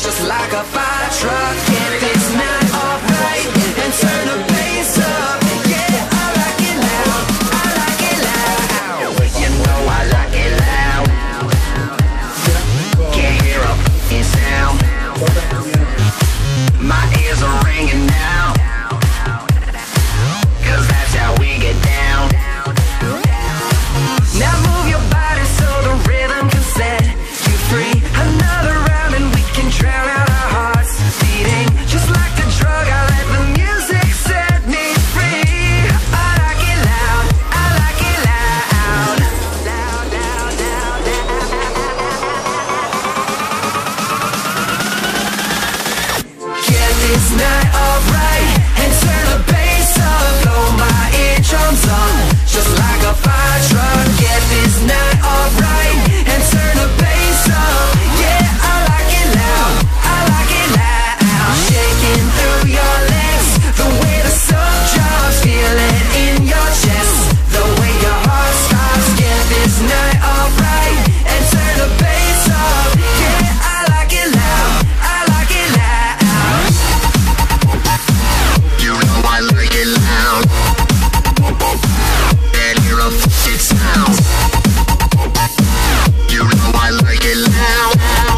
just like a fire truck. Get this night off right and turn the bass up. Yeah, I like it loud, I like it loud. You know I like it loud. Can't hear a f***ing sound. My ears are ringing now, 'cause that's how we get down. Now move your body so the rhythm can set you free. Another round and we can drown out our hearts beating. Just like a drug, I let the music set me free. I like it loud, I like it loud. Loud, loud, loud, loud. Get this night off right and turn the bass up. Blow my eardrums on, just like a fire truck. Get this night off right and turn the bass up. Yeah, I like it loud, I like it loud. Shaking through your legs, the way the sun drops. Feel it in your chest, the way your heart stops. Get this night off right and turn the bass up. Yeah, I like it loud, I like it loud. You know I like it loud. And hear a f***ing sound. You know I like it loud,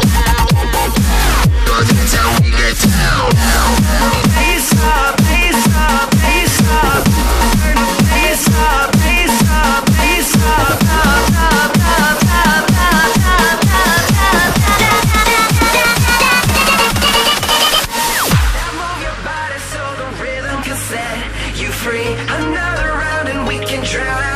'cause that's how we get down. Bass up, bass up, bass up. Turn the bass up, bass up, bass up, up, up, up, up, up, up, up. Now move your body so the rhythm can set you free. Another round and we can drown out